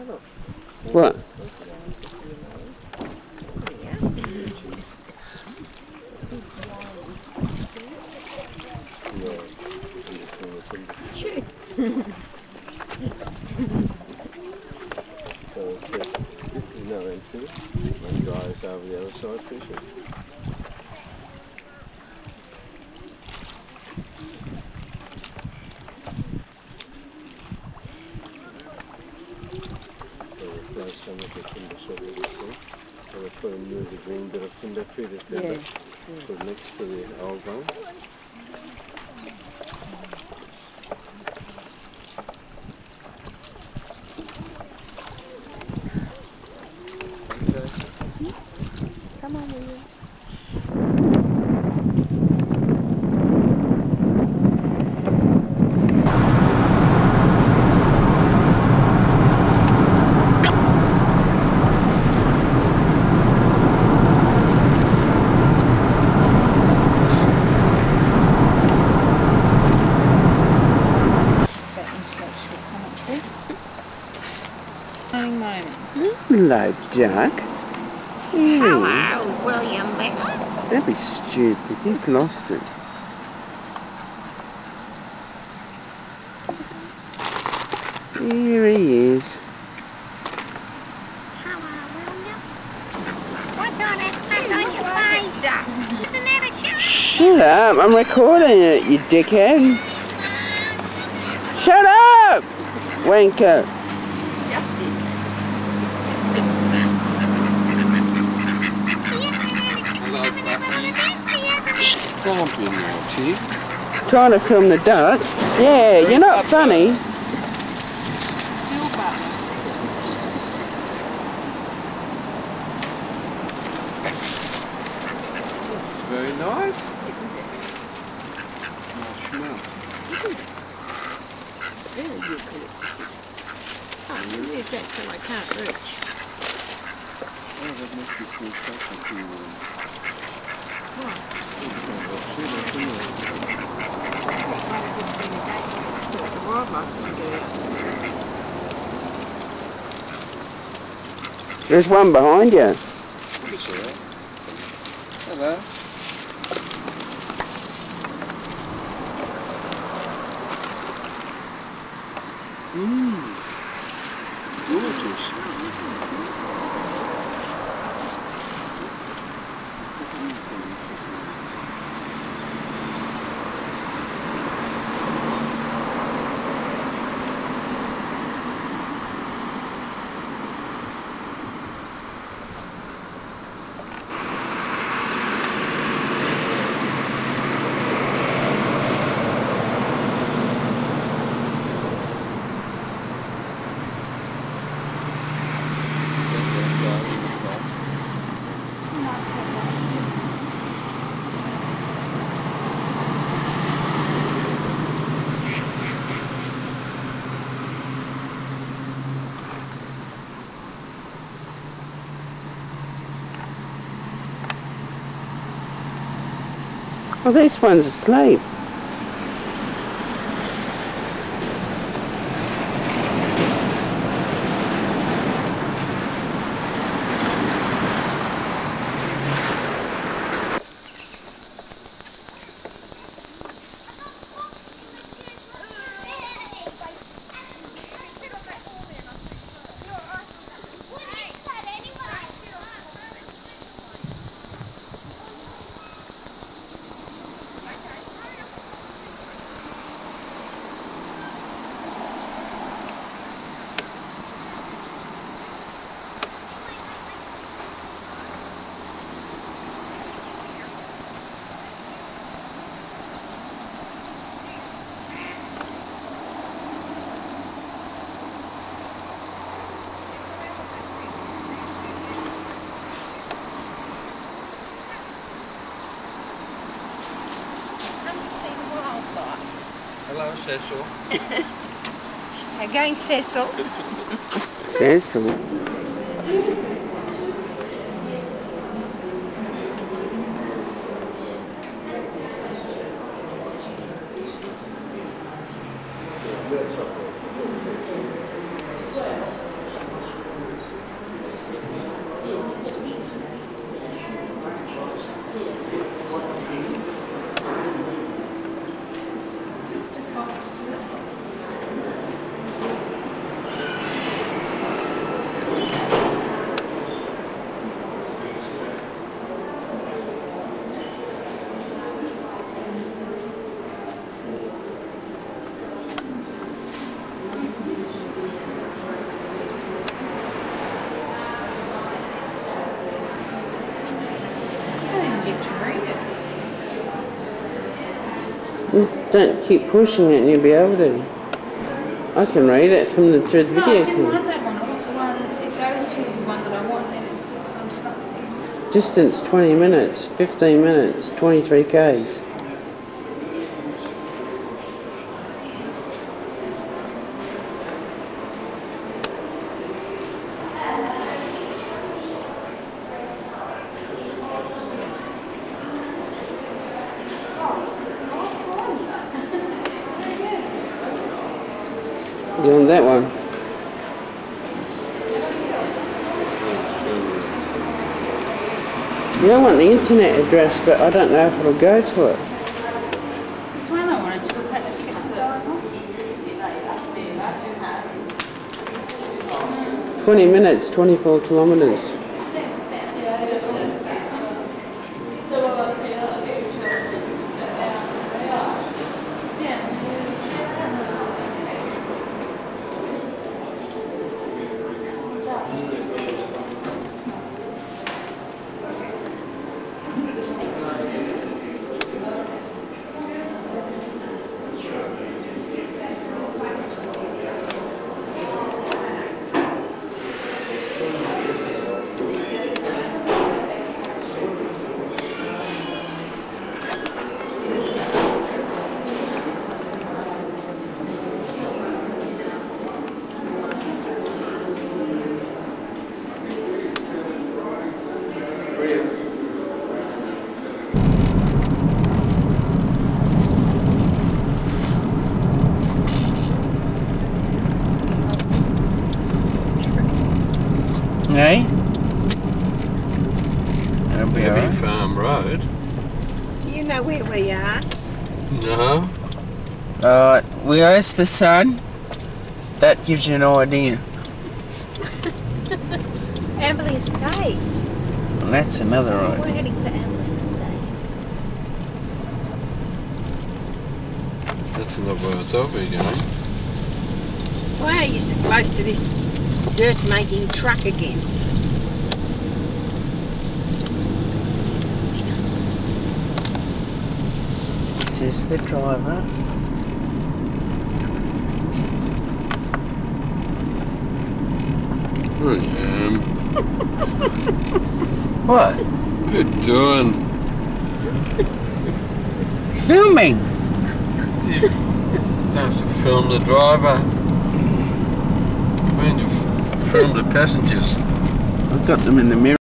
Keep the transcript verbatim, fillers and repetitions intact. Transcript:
What? So this is now empty, and guys over the other side fishing. So we throw some of the timber sort of this thing. So we put a move the green bit of timber, treated timber, Yeah. put next to the old one. Come on, will you? Hello, duck. Hello, William Becker. Don't be stupid. You've lost it. Here he is. Hello, William. What's all that stuff on your face? Isn't that a shark? Shut up. I'm recording it, you dickhead. Shut up! Wanker. Don't be naughty. Trying to film the ducks. Yeah, you're not funny. It's very nice. Nice smell. Very eucalyptus. Oh, you leave that so I can't reach. Oh, that must be cool stuff. There's one behind you. Hello. Mmm. Gorgeous. Well, this one's asleep. Hello, Cecil. Again, Cecil. Cecil. Don't keep pushing it and you'll be able to. I can read it from the through the No, I video didn't want camera. that one. I want the one that it goes to the one that I want, and then it puts some something. Distance twenty minutes, fifteen minutes, twenty-three Ks. You want that one? You don't want the internet address, but I don't know if it'll go to it. This one I wanted to look at the kids. twenty minutes, twenty-four kilometres. Hey? That'll be Heavy alright. Farm Road. You know where we are. No. Alright, where's the sun? That gives you an idea. Amberley Estate. And that's another We're road. heading for Amberley Estate. That's not where I thought we were going. Why are you so close to this dirt-making truck again? Says the driver. I am. What? What are you doing? Filming! You don't have to film the driver. I mean, to f- film the passengers. I've got them in the mirror.